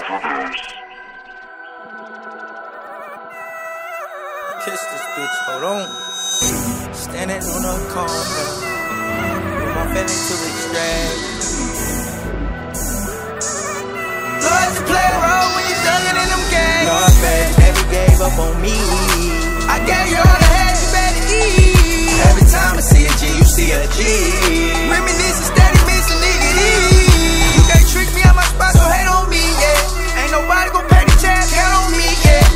Overdose. Kiss this bitch, hold on. Standing on a corner with my feelings to extract. Lord, you play a role when you're thugging in them games. Lord, baby, never gave up on me. I gave you all the head you better eat. Every time I see a G, you see a G. Reminiscing, steady missing, nigga D. You can't trick me out my spot, so hate on me, yeah. Ain't nobody gon' pay the tab, count on me, yeah.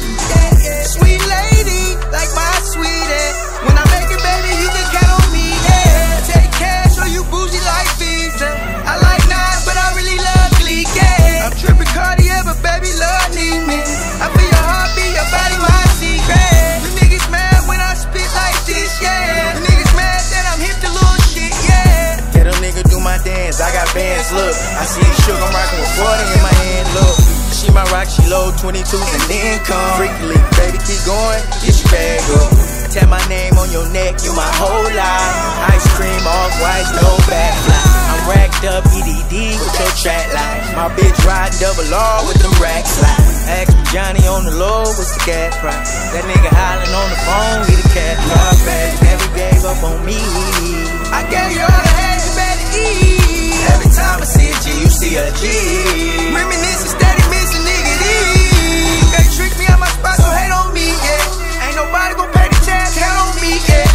Sweet lady, like my sweetie. When I make it, baby, you can count on me, yeah. Take cash or you bougie like Beatz. I like nine, but I really love Glee, yeah. I'm tripping Cartier, but baby, love need me. I feel your heartbeat, your body, my secret. You niggas mad when I spit like this, yeah. You niggas mad that I'm hip to little shit, yeah. Get a nigga do my dance, I got bands, look. I see you shook, I'm rockin' with 40 in my hand, look. She my rock, she low 22s and then come. Freaky, baby, keep going, get your bag up. Tap my name on your neck, you my whole life. Ice cream, off-white, no backfly. I'm racked up, EDD with your track life. My bitch ride double R with them racks like. Ask me Johnny on the low, what's the gas price? That nigga hollering on the phone, he the cat. Lord, baby, never gave up on me. I gave you all the head you better eat. Every time I see a G, you see a G. Reminiscing, steady missing, nigga D. You can't trick me out my spot, so hate on me, yeah. Ain't nobody gon' pay the tab, count on me, yeah.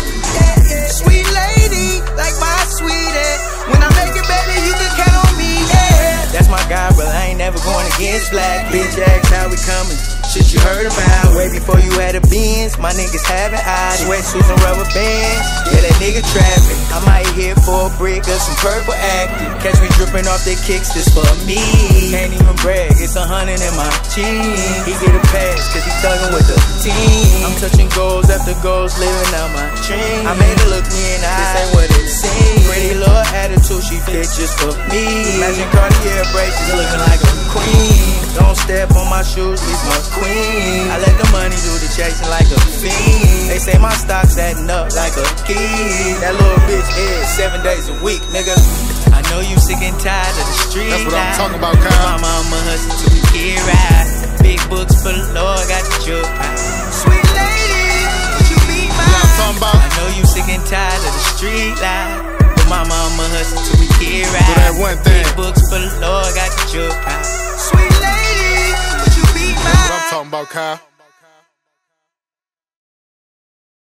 Sweet lady, like my sweetie. When I make it, baby, you can count on me, yeah. That's my guy, brother, I ain't never going against black. Bitch, ask how we coming. Shit you heard about. Way before you had a Beatz, my niggas having eyes. Sweatsuits and rubber bands, yeah, that nigga trapping. I might hit for a brick or some purple active. Catch me dripping off their kicks, this for me. Can't even brag, it's 100 in my chin. He get a pass, cause he thuggin' with the team. I'm touching goals after goals, living out my dream. I made her look me in the eye, this ain't what it seems. Pretty little attitude, she fit just for me. Imagine Cartier braces looking like a queen. Don't step on my shoes, leave my queen. I let the money do the chasing like a fiend. They say my stock's adding up like a key. That little bitch is 7 days a week, nigga. I know you sick and tired of the street. That's what I'm talking about, Kyle. My mama hustle to the kid ride. Big books full of Lord, got the drip high. Sweet lady, would you be mine? You know what I'm talking about? I know you sick and tired of the street life. But my mama hustle to the kid ride. Do that one thing. Big books full of Lord, got the drip high. Sweet lady, would you be mine? That's what I'm talking about, Kyle.